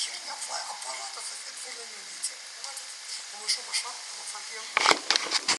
херня твоя аппарата, это не видите. Ну что, пошла? Вот так